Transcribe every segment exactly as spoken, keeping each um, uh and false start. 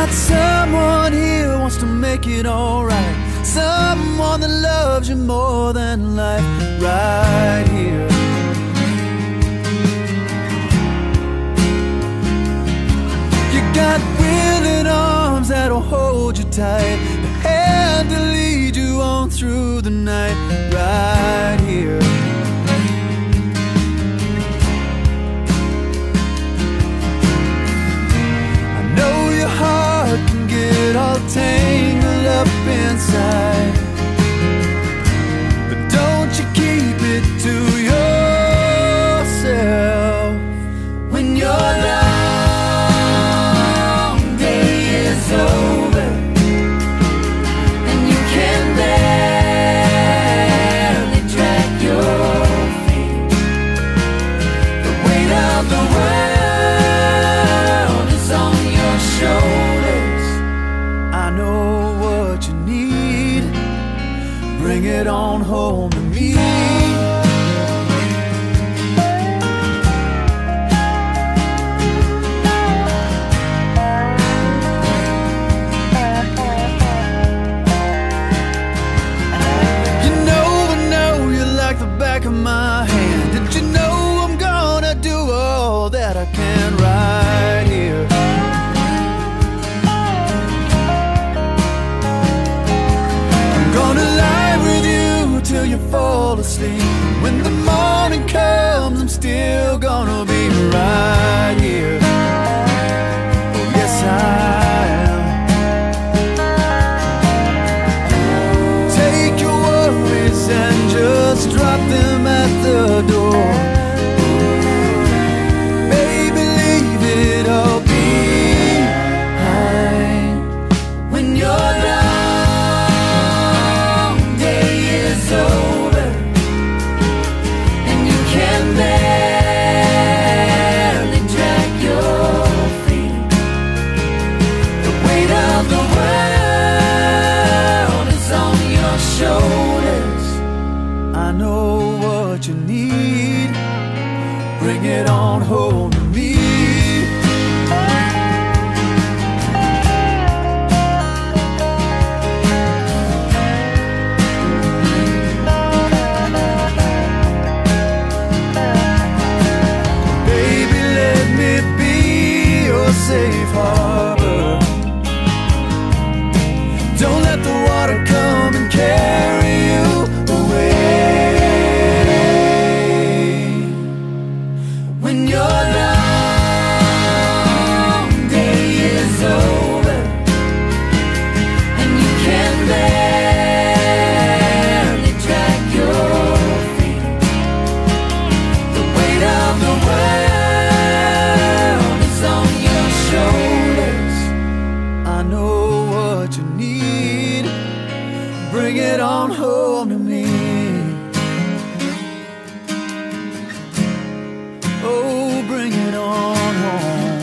got someone here who wants to make it alright. Someone that loves you more than life, right here. You got willing arms that'll hold you tight, a hand to lead you on through the night, right here. I know your heart can get all tangled up inside, but don't you keep it to yourself. When your long day is over and you can barely drag your feet, the weight of the world is on your shoulders. I know what you need, bring it on home to me. You know I know you like the back of my hand. Did you know I'm gonna do all that I can right here? Gonna lie with you till you fall asleep. When the morning comes, I'm still gonna be right here. Oh, yes, I am. Take your worries and just drop them at the door. Baby, leave it all behind. When you're done over and you can barely drag your feet, the weight of the world is on your shoulders. I know what you need, bring it on home to me. Safe harbor. Don't let the water come and carry you away. When your long day is over and you can barely drag your feet, the weight of the world shoulders. I know what you need, bring it on home to me. Oh, bring it on home.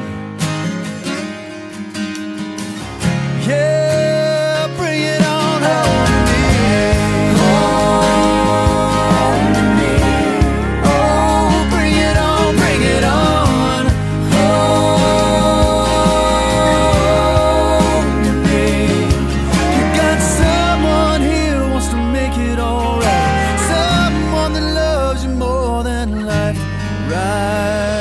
Yeah, bring it on home to me. Home to me. Oh, bring it on, bring it on. Right.